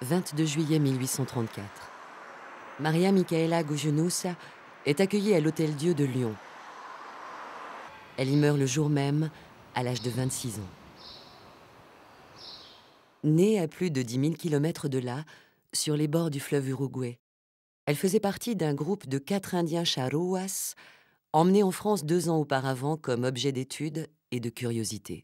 22 juillet 1834. Maria Micaela Gojenosa est accueillie à l'Hôtel-Dieu de Lyon. Elle y meurt le jour même, à l'âge de 26 ans. Née à plus de 10 000 kilomètres de là, sur les bords du fleuve Uruguay, elle faisait partie d'un groupe de 4 Indiens charrúas, emmenés en France 2 ans auparavant comme objet d'étude et de curiosité.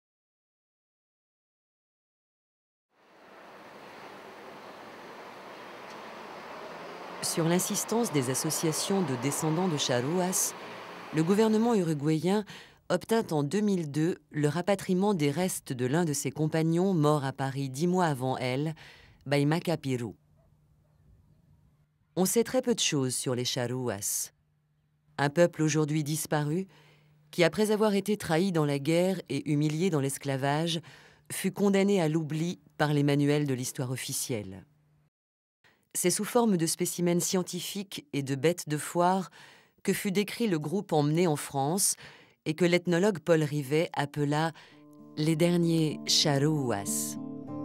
Sur l'insistance des associations de descendants de charrúas, le gouvernement uruguayen obtint en 2002 le rapatriement des restes de l'un de ses compagnons mort à Paris 10 mois avant elle, Baimaca Pirú. On sait très peu de choses sur les charrúas, un peuple aujourd'hui disparu qui, après avoir été trahi dans la guerre et humilié dans l'esclavage, fut condamné à l'oubli par les manuels de l'histoire officielle. C'est sous forme de spécimens scientifiques et de bêtes de foire que fut décrit le groupe emmené en France et que l'ethnologue Paul Rivet appela « les derniers charrúas ».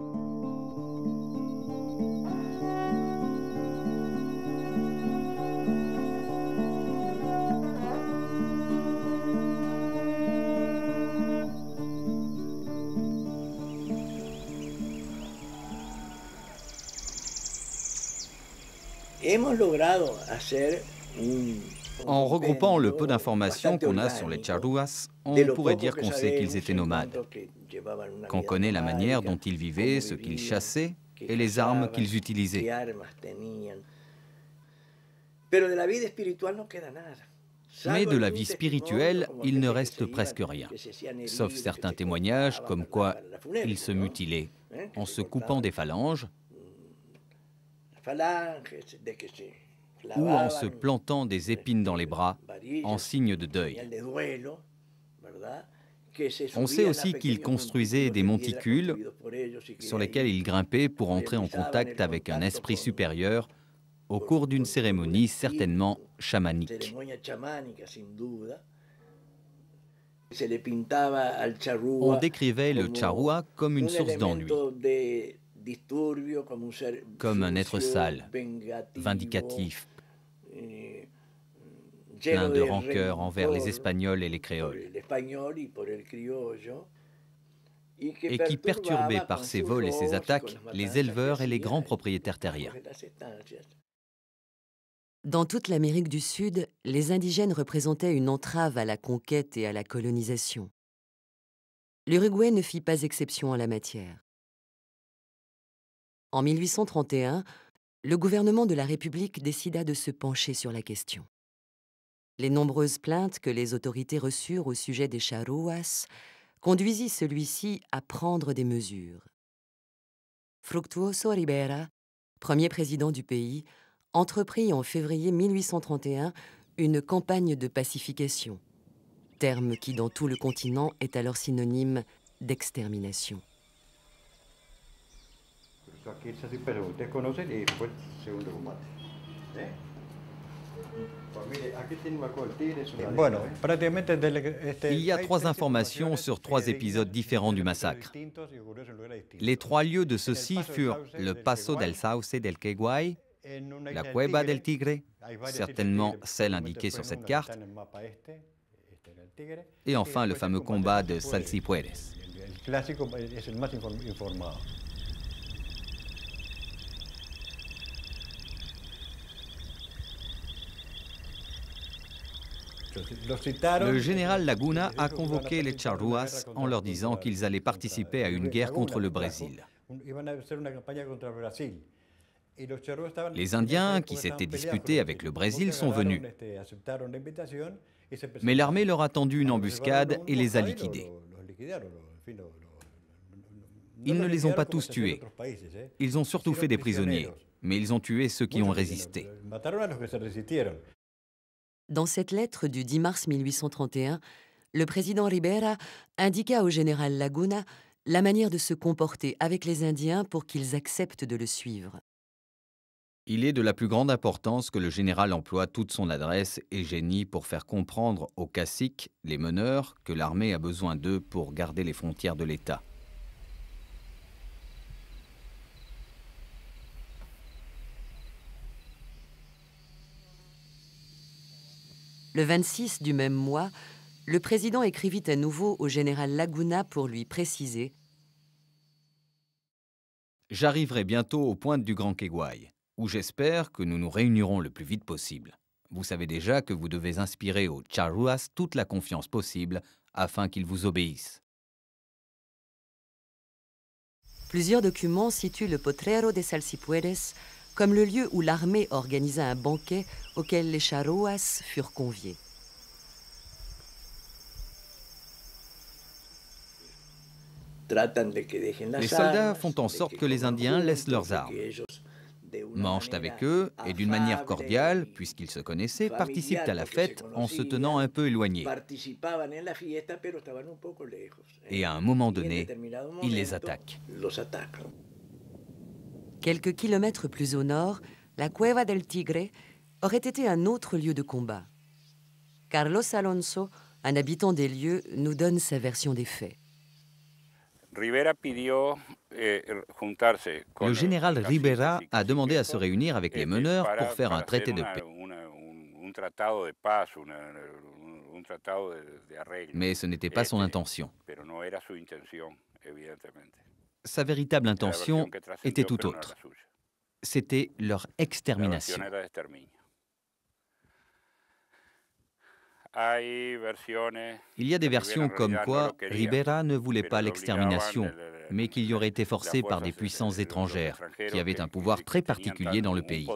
En regroupant le peu d'informations qu'on a sur les charrúas, on pourrait dire qu'on sait qu'ils étaient nomades, qu'on connaît la manière dont ils vivaient, ce qu'ils chassaient et les armes qu'ils utilisaient. Mais de la vie spirituelle, il ne reste presque rien, sauf certains témoignages comme quoi ils se mutilaient en se coupant des phalanges ou en se plantant des épines dans les bras en signe de deuil. On sait aussi qu'ils construisaient des monticules sur lesquels ils grimpaient pour entrer en contact avec un esprit supérieur au cours d'une cérémonie certainement chamanique. On décrivait le charrúa comme une source d'ennui, comme un être sale, vindicatif, plein de rancœur envers les Espagnols et les Créoles, et qui perturbait par ses vols et ses attaques les éleveurs et les grands propriétaires terriens. Dans toute l'Amérique du Sud, les indigènes représentaient une entrave à la conquête et à la colonisation. L'Uruguay ne fit pas exception en la matière. En 1831, le gouvernement de la République décida de se pencher sur la question. Les nombreuses plaintes que les autorités reçurent au sujet des charrúas conduisit celui-ci à prendre des mesures. Fructuoso Rivera, premier président du pays, entreprit en février 1831 une campagne de pacification, terme qui dans tout le continent est alors synonyme d'extermination. Il y a 3 informations sur 3 épisodes différents du massacre. Les 3 lieux de ceux-ci furent le Paso del Sauce del Queguay, la Cueva del Tigre, certainement celle indiquée sur cette carte, et enfin le fameux combat de Salsipuedes. Le général Laguna a convoqué les charrúas en leur disant qu'ils allaient participer à une guerre contre le Brésil. Les Indiens, qui s'étaient disputés avec le Brésil, sont venus. Mais l'armée leur a tendu une embuscade et les a liquidés. Ils ne les ont pas tous tués. Ils ont surtout fait des prisonniers, mais ils ont tué ceux qui ont résisté. Dans cette lettre du 10 mars 1831, le président Rivera indiqua au général Laguna la manière de se comporter avec les Indiens pour qu'ils acceptent de le suivre. Il est de la plus grande importance que le général emploie toute son adresse et génie pour faire comprendre aux caciques, les meneurs, que l'armée a besoin d'eux pour garder les frontières de l'État. Le 26 du même mois, le président écrivit à nouveau au général Laguna pour lui préciser: « J'arriverai bientôt aux pointes du Grand Keguay, où j'espère que nous nous réunirons le plus vite possible. Vous savez déjà que vous devez inspirer aux charrúas toute la confiance possible afin qu'ils vous obéissent. » Plusieurs documents situent le Potrero de Salsipuedes comme le lieu où l'armée organisa un banquet auquel les charrúas furent conviés. Les soldats font en sorte que les Indiens laissent leurs armes, mangent avec eux et d'une manière cordiale, puisqu'ils se connaissaient, participent à la fête en se tenant un peu éloignés. Et à un moment donné, ils les attaquent. Quelques kilomètres plus au nord, la Cueva del Tigre aurait été un autre lieu de combat. Carlos Alonso, un habitant des lieux, nous donne sa version des faits. Le général Rivera a demandé à se réunir avec les meneurs pour faire un traité de paix. Mais ce n'était pas son intention. Sa véritable intention était tout autre. C'était leur extermination. Il y a des versions comme quoi Rivera ne voulait pas l'extermination, mais qu'il y aurait été forcé par des puissances étrangères qui avaient un pouvoir très particulier dans le pays.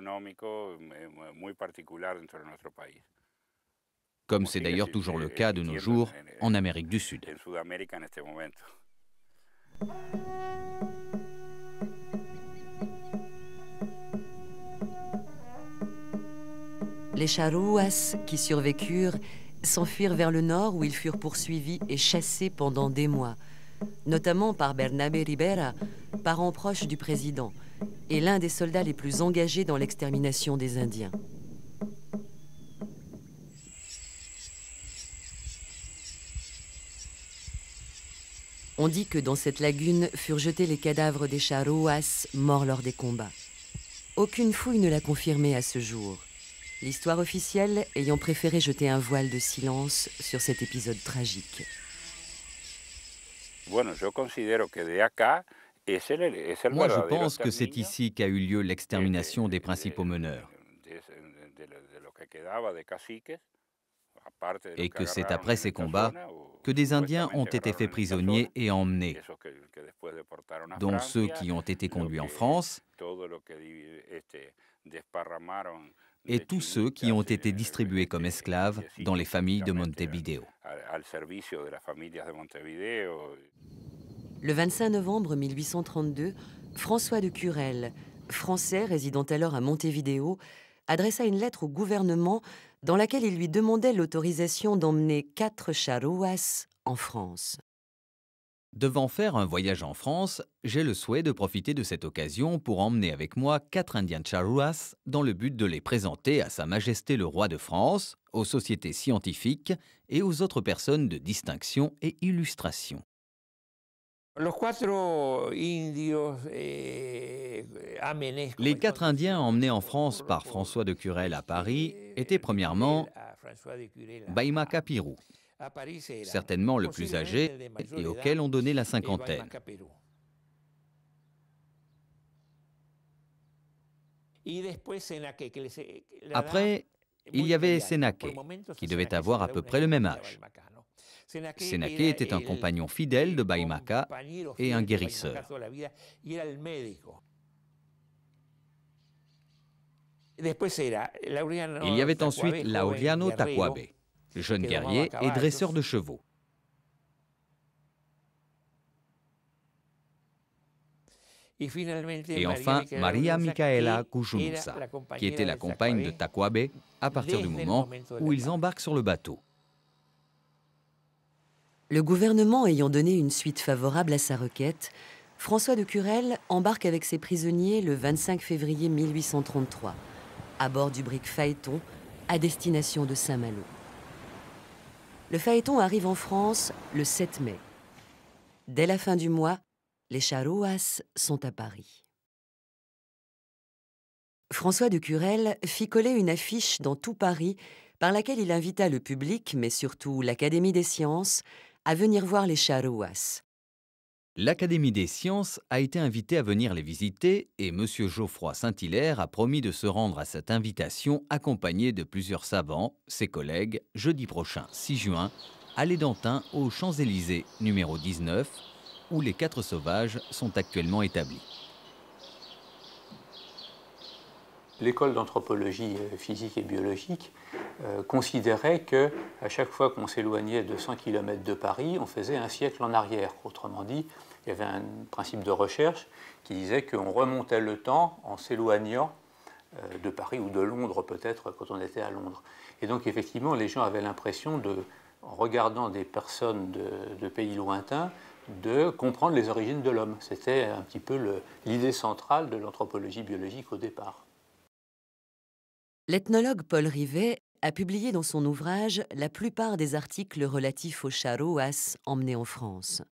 Comme c'est d'ailleurs toujours le cas de nos jours en Amérique du Sud. Les charrúas qui survécurent s'enfuirent vers le nord où ils furent poursuivis et chassés pendant des mois, notamment par Bernabe Rivera, parent proche du président, et l'un des soldats les plus engagés dans l'extermination des Indiens. On dit que dans cette lagune furent jetés les cadavres des charrúas morts lors des combats. Aucune fouille ne l'a confirmé à ce jour, l'histoire officielle ayant préféré jeter un voile de silence sur cet épisode tragique. Moi, je pense que c'est ici qu'a eu lieu l'extermination des principaux meneurs. Et que c'est après ces combats que des Indiens ont été faits prisonniers et emmenés, dont ceux qui ont été conduits en France et tous ceux qui ont été distribués comme esclaves dans les familles de Montevideo. Le 25 novembre 1832, François de Curelle, français résidant alors à Montevideo, adressa une lettre au gouvernement dans laquelle il lui demandait l'autorisation d'emmener 4 charrúas en France. Devant faire un voyage en France, j'ai le souhait de profiter de cette occasion pour emmener avec moi 4 Indiens charrúas dans le but de les présenter à Sa Majesté le Roi de France, aux sociétés scientifiques et aux autres personnes de distinction et illustration. Les 4 Indiens emmenés en France par François de Curelle à Paris étaient premièrement Baimaka Pirou, certainement le plus âgé et auquel on donnait la cinquantaine. Après, il y avait Sénaké, qui devait avoir à peu près le même âge. Sénaké était un compagnon fidèle de Baimaka et un guérisseur. Il y avait ensuite Laureano Tacuabe, jeune guerrier et dresseur de chevaux. Et enfin, Maria Micaela Cujunusa, qui était la compagne de Tacuabe à partir du moment où ils embarquent sur le bateau. Le gouvernement ayant donné une suite favorable à sa requête, François de Curelle embarque avec ses prisonniers le 25 février 1833, à bord du brick Phaéton, à destination de Saint-Malo. Le Phaéton arrive en France le 7 mai. Dès la fin du mois, les charrúas sont à Paris. François de Curelle fit coller une affiche dans tout Paris par laquelle il invita le public, mais surtout l'Académie des sciences, à venir voir les charruas. L'Académie des sciences a été invitée à venir les visiter et M. Geoffroy Saint-Hilaire a promis de se rendre à cette invitation accompagné de plusieurs savants, ses collègues, jeudi prochain, 6 juin, à l'Édentin, aux Champs-Élysées, numéro 19, où les 4 sauvages sont actuellement établis. L'école d'anthropologie physique et biologique considérait qu'à chaque fois qu'on s'éloignait de 100 km de Paris, on faisait un siècle en arrière. Autrement dit, il y avait un principe de recherche qui disait qu'on remontait le temps en s'éloignant de Paris ou de Londres peut-être quand on était à Londres. Et donc effectivement, les gens avaient l'impression, en regardant des personnes de pays lointains, de comprendre les origines de l'homme. C'était un petit peu l'idée centrale de l'anthropologie biologique au départ. L'ethnologue Paul Rivet a publié dans son ouvrage la plupart des articles relatifs aux charruas emmenés en France.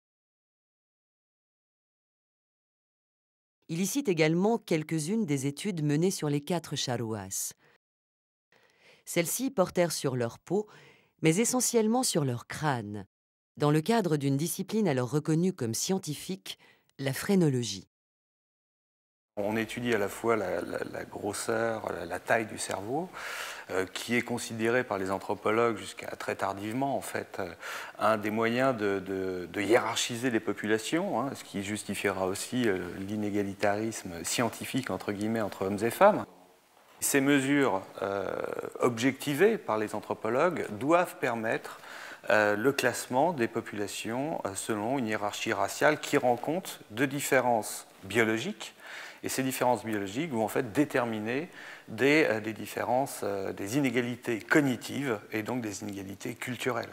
Il y cite également quelques-unes des études menées sur les 4 charruas. Celles-ci portèrent sur leur peau, mais essentiellement sur leur crâne, dans le cadre d'une discipline alors reconnue comme scientifique, la phrénologie. On étudie à la fois la grosseur, la taille du cerveau, qui est considéré par les anthropologues jusqu'à très tardivement, en fait, un des moyens de hiérarchiser les populations, hein, ce qui justifiera aussi l'inégalitarisme scientifique, entre guillemets, entre hommes et femmes. Ces mesures objectivées par les anthropologues doivent permettre le classement des populations selon une hiérarchie raciale qui rend compte de différences biologiques. Et ces différences biologiques vont en fait déterminer des différences, des inégalités cognitives et donc des inégalités culturelles.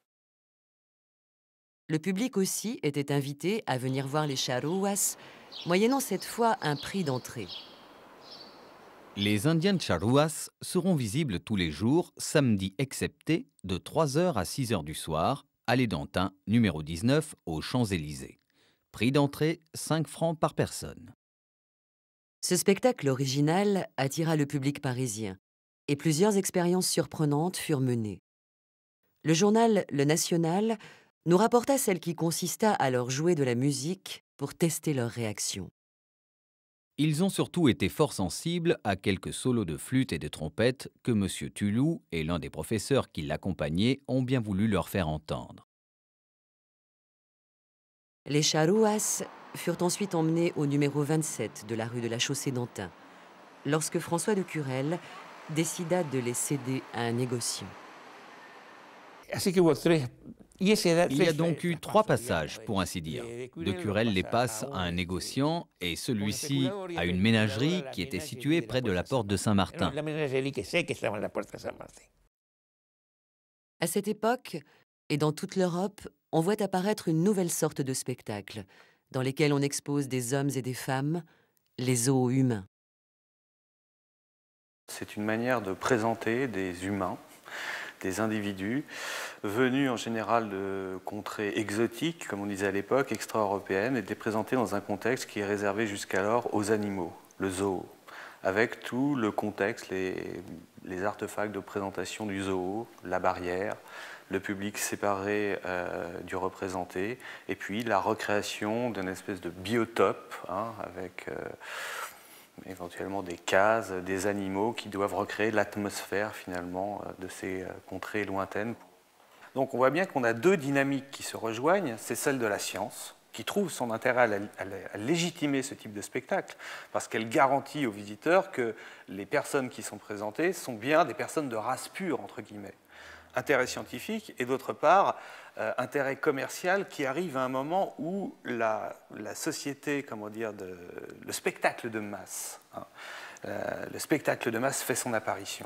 Le public aussi était invité à venir voir les charruas, moyennant cette fois un prix d'entrée. Les Indiens de Charruas seront visibles tous les jours, samedi excepté, de 3h à 6h du soir, à l'Édentin, numéro 19, aux Champs-Élysées. Prix d'entrée, 5 francs par personne. Ce spectacle original attira le public parisien et plusieurs expériences surprenantes furent menées. Le journal Le National nous rapporta celle qui consista à leur jouer de la musique pour tester leur réaction. Ils ont surtout été fort sensibles à quelques solos de flûte et de trompette que M. Tulou et l'un des professeurs qui l'accompagnaient ont bien voulu leur faire entendre. Les charruas furent ensuite emmenés au numéro 27 de la rue de la Chaussée-d'Antin, lorsque François de Curelle décida de les céder à un négociant. Il y a donc eu 3 passages, pour ainsi dire. De Curelle les passe à un négociant et celui-ci à une ménagerie qui était située près de la porte de Saint-Martin. À cette époque, et dans toute l'Europe, on voit apparaître une nouvelle sorte de spectacle, dans lesquels on expose des hommes et des femmes, les zoos humains. C'est une manière de présenter des humains, des individus, venus en général de contrées exotiques, comme on disait à l'époque, extra-européennes, et de les présenter dans un contexte qui est réservé jusqu'alors aux animaux, le zoo, avec tout le contexte, les artefacts de présentation du zoo, la barrière, le public séparé du représenté, et puis la recréation d'une espèce de biotope, hein, avec éventuellement des cases, des animaux qui doivent recréer l'atmosphère finalement de ces contrées lointaines. Donc on voit bien qu'on a 2 dynamiques qui se rejoignent, c'est celle de la science, qui trouve son intérêt à légitimer ce type de spectacle, parce qu'elle garantit aux visiteurs que les personnes qui sont présentées sont bien des personnes de race pure, entre guillemets. Intérêt scientifique, et d'autre part, intérêt commercial qui arrive à un moment où la société, comment dire, le spectacle de masse, hein, le spectacle de masse fait son apparition.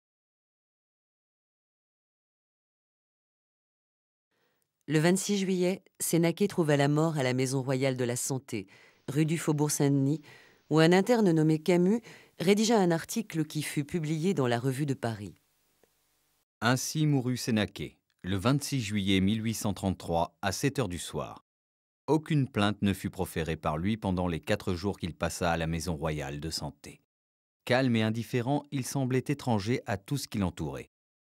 Le 26 juillet, Sénaquet trouva la mort à la Maison royale de la Santé, rue du Faubourg-Saint-Denis, où un interne nommé Camus rédigea un article qui fut publié dans la Revue de Paris. Ainsi mourut Sénaquet, le 26 juillet 1833, à 7h du soir. Aucune plainte ne fut proférée par lui pendant les 4 jours qu'il passa à la Maison royale de Santé. Calme et indifférent, il semblait étranger à tout ce qui l'entourait.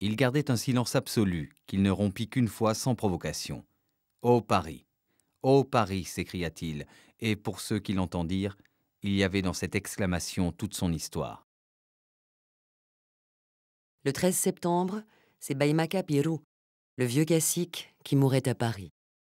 Il gardait un silence absolu, qu'il ne rompit qu'une fois sans provocation. « Ô Paris! Ô Paris !» s'écria-t-il, et pour ceux qui l'entendirent, il y avait dans cette exclamation toute son histoire. Le 13 septembre, c'est Baimaka Piru, le vieux cacique qui mourait à Paris.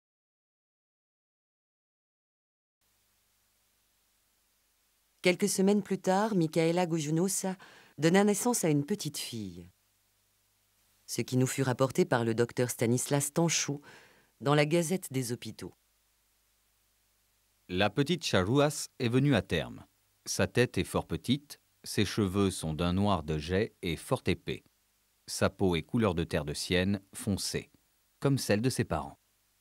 Quelques semaines plus tard, Micaela Goujunosa donna naissance à une petite fille. Ce qui nous fut rapporté par le docteur Stanislas Tanchou dans la Gazette des hôpitaux. La petite Charouas est venue à terme. Sa tête est fort petite, ses cheveux sont d'un noir de jais et fort épais. Sa peau est couleur de terre de sienne, foncée, comme celle de ses parents.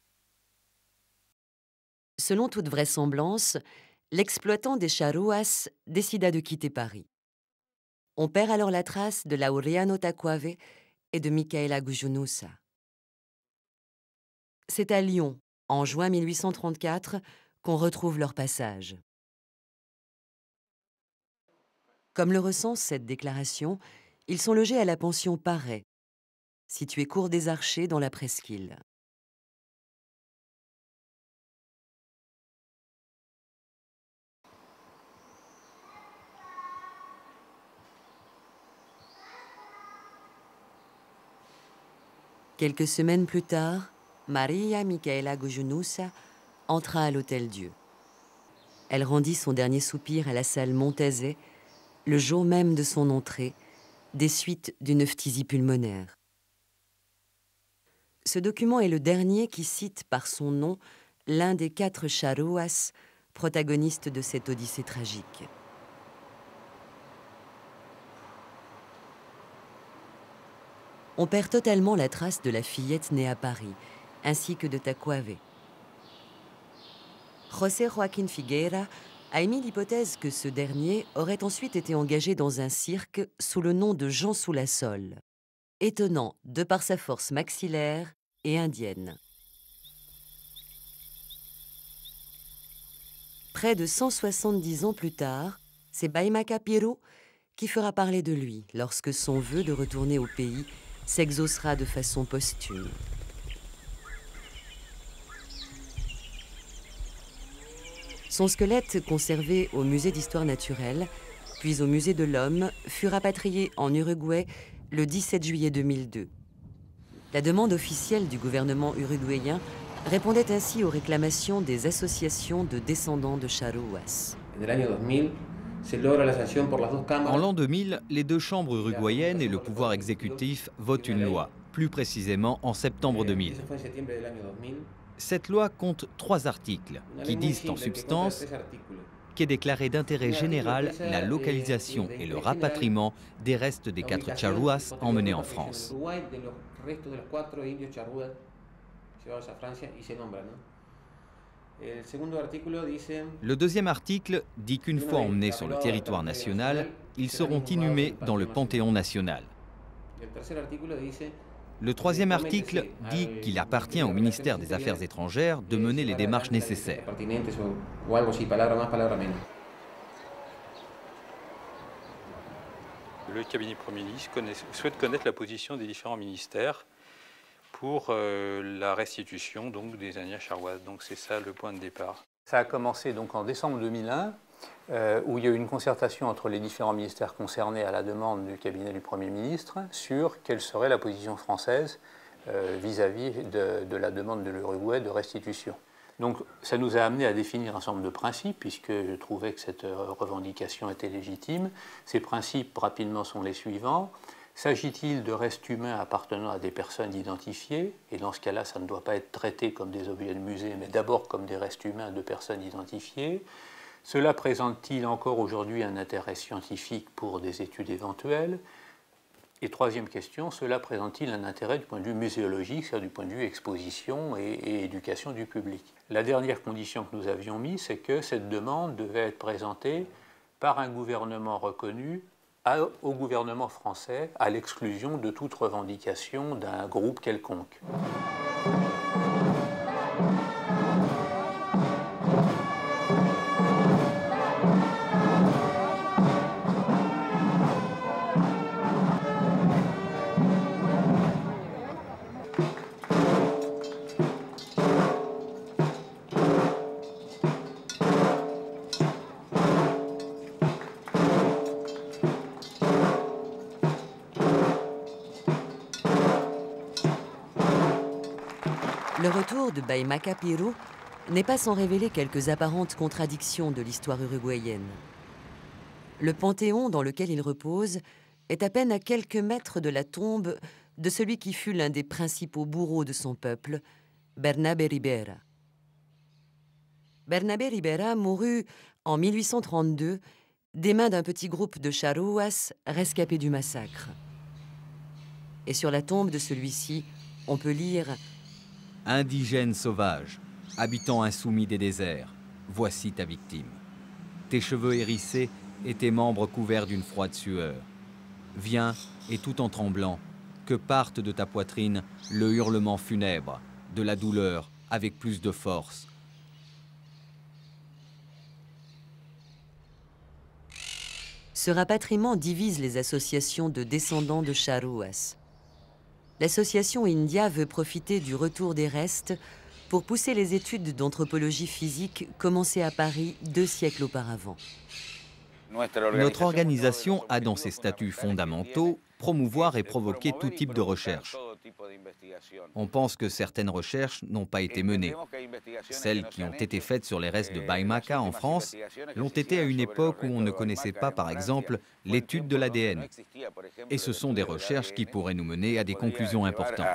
Selon toute vraisemblance, l'exploitant des Charouas décida de quitter Paris. On perd alors la trace de Laureano Tacuave et de Micaela Goujunosa. C'est à Lyon, en juin 1834, qu'on retrouve leur passage. Comme le recense cette déclaration, ils sont logés à la pension Paray, située cour des Archers dans la presqu'île. Quelques semaines plus tard, Maria Micaela Goujunosa entra à l'Hôtel-Dieu. Elle rendit son dernier soupir à la salle Montazet, le jour même de son entrée, des suites d'une phtisie pulmonaire. Ce document est le dernier qui cite par son nom l'un des 4 Charouas, protagonistes de cette odyssée tragique. On perd totalement la trace de la fillette née à Paris, ainsi que de Tacuave. José Joaquín Figueira a émis l'hypothèse que ce dernier aurait ensuite été engagé dans un cirque sous le nom de Jean Soulassol, étonnant de par sa force maxillaire et indienne. Près de 170 ans plus tard, c'est Baimaka Piru qui fera parler de lui lorsque son vœu de retourner au pays s'exaucera de façon posthume. Son squelette, conservé au musée d'histoire naturelle, puis au musée de l'Homme, fut rapatrié en Uruguay le 17 juillet 2002. La demande officielle du gouvernement uruguayen répondait ainsi aux réclamations des associations de descendants de Charouas. En l'an 2000, les 2 chambres uruguayennes et le pouvoir exécutif votent une loi, plus précisément en septembre 2000. Cette loi compte 3 articles qui disent en substance qu'est déclaré d'intérêt général la localisation et le rapatriement des restes des 4 Charouas emmenés en France. Le 2e article dit qu'une fois emmenés sur le territoire national, ils seront inhumés dans le Panthéon national. Le 3e article dit qu'il appartient au ministère des Affaires étrangères de mener les démarches nécessaires. Le cabinet Premier ministre souhaite connaître la position des différents ministères pour la restitution donc, des Ania Charouas. Donc c'est ça le point de départ. Ça a commencé donc en décembre 2001, où il y a eu une concertation entre les différents ministères concernés à la demande du cabinet du Premier ministre sur quelle serait la position française vis-à-vis de la demande de l'Uruguay de restitution. Donc ça nous a amené à définir un certain nombre de principes, puisque je trouvais que cette revendication était légitime. Ces principes, rapidement, sont les suivants. S'agit-il de restes humains appartenant à des personnes identifiées? Et dans ce cas-là, ça ne doit pas être traité comme des objets de musée, mais d'abord comme des restes humains de personnes identifiées. Cela présente-t-il encore aujourd'hui un intérêt scientifique pour des études éventuelles? Et 3e question, cela présente-t-il un intérêt du point de vue muséologique, c'est-à-dire du point de vue exposition et éducation du public? La dernière condition que nous avions mise, c'est que cette demande devait être présentée par un gouvernement reconnu au gouvernement français, à l'exclusion de toute revendication d'un groupe quelconque. Le retour de Baimaca Piru n'est pas sans révéler quelques apparentes contradictions de l'histoire uruguayenne. Le panthéon dans lequel il repose est à peine à quelques mètres de la tombe de celui qui fut l'un des principaux bourreaux de son peuple, Bernabé Ribera. Bernabé Ribera mourut en 1832 des mains d'un petit groupe de charrúas rescapés du massacre. Et sur la tombe de celui-ci, on peut lire « Indigène sauvage, habitant insoumis des déserts, voici ta victime. Tes cheveux hérissés et tes membres couverts d'une froide sueur. Viens, et tout en tremblant, que parte de ta poitrine le hurlement funèbre, de la douleur avec plus de force. » Ce rapatriement divise les associations de descendants de charrúas. L'association India veut profiter du retour des restes pour pousser les études d'anthropologie physique commencées à Paris 2 siècles auparavant. Notre organisation a dans ses statuts fondamentaux promouvoir et provoquer tout type de recherche. On pense que certaines recherches n'ont pas été menées. Celles qui ont été faites sur les restes de Baimaca en France l'ont été à une époque où on ne connaissait pas, par exemple, l'étude de l'ADN. Et ce sont des recherches qui pourraient nous mener à des conclusions importantes.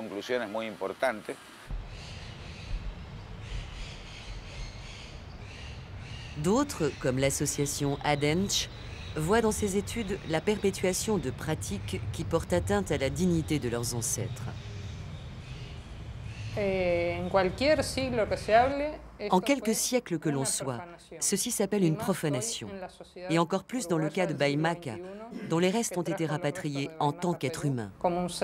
D'autres, comme l'association ADENCH, voient dans ces études la perpétuation de pratiques qui portent atteinte à la dignité de leurs ancêtres. En quelques siècles que l'on soit, ceci s'appelle une profanation. Et encore plus dans le cas de Baimaca, dont les restes ont été rapatriés en tant qu'être humain.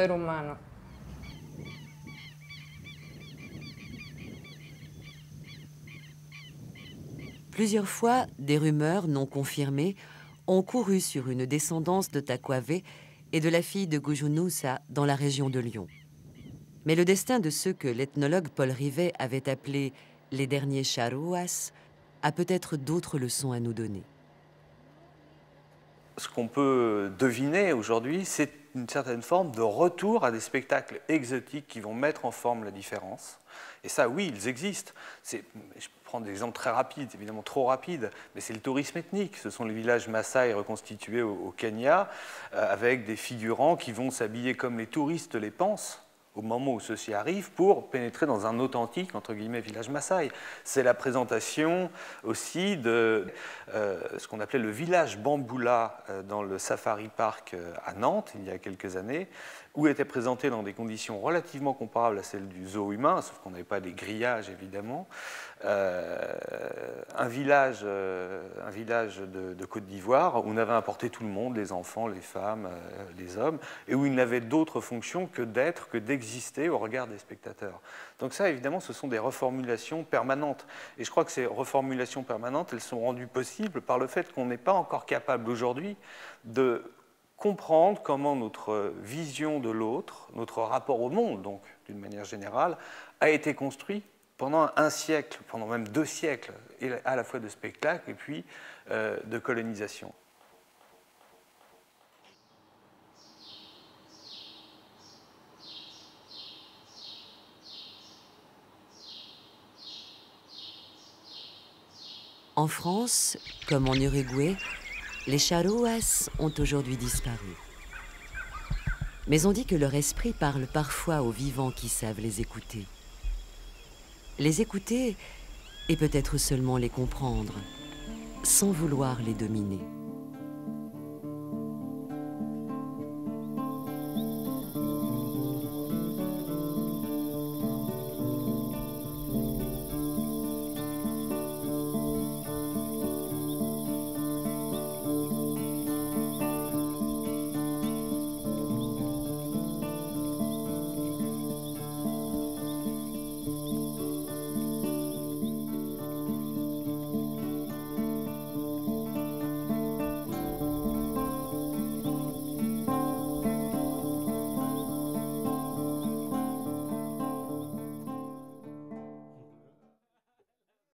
Plusieurs fois, des rumeurs non confirmées ont couru sur une descendance de Tacuave et de la fille de Gujunusa dans la région de Lyon. Mais le destin de ceux que l'ethnologue Paul Rivet avait appelés les derniers charrúas a peut-être d'autres leçons à nous donner. Ce qu'on peut deviner aujourd'hui, c'est une certaine forme de retour à des spectacles exotiques qui vont mettre en forme la différence. Et ça, oui, ils existent. Je prends des exemples très rapides, évidemment trop rapides, mais c'est le tourisme ethnique. Ce sont les villages Maasai reconstitués au Kenya, avec des figurants qui vont s'habiller comme les touristes les pensent, au moment où ceci arrive, pour pénétrer dans un authentique, entre guillemets, village Maasai. C'est la présentation aussi de ce qu'on appelait le village Bamboula dans le Safari Park à Nantes, il y a quelques années, où était présenté dans des conditions relativement comparables à celles du zoo humain, sauf qu'on n'avait pas des grillages, évidemment, un village de Côte d'Ivoire où on avait importé tout le monde, les enfants, les femmes, les hommes, et où il n'avait d'autre fonction que d'être, que d'exister au regard des spectateurs. Donc ça, évidemment, ce sont des reformulations permanentes. Et je crois que ces reformulations permanentes, elles sont rendues possibles par le fait qu'on n'est pas encore capable aujourd'hui de comprendre comment notre vision de l'autre, notre rapport au monde, donc d'une manière générale, a été construit pendant un siècle, pendant même 2 siècles, à la fois de spectacle et puis de colonisation. En France, comme en Uruguay, les charrúas ont aujourd'hui disparu. Mais on dit que leur esprit parle parfois aux vivants qui savent les écouter. Les écouter et peut-être seulement les comprendre, sans vouloir les dominer.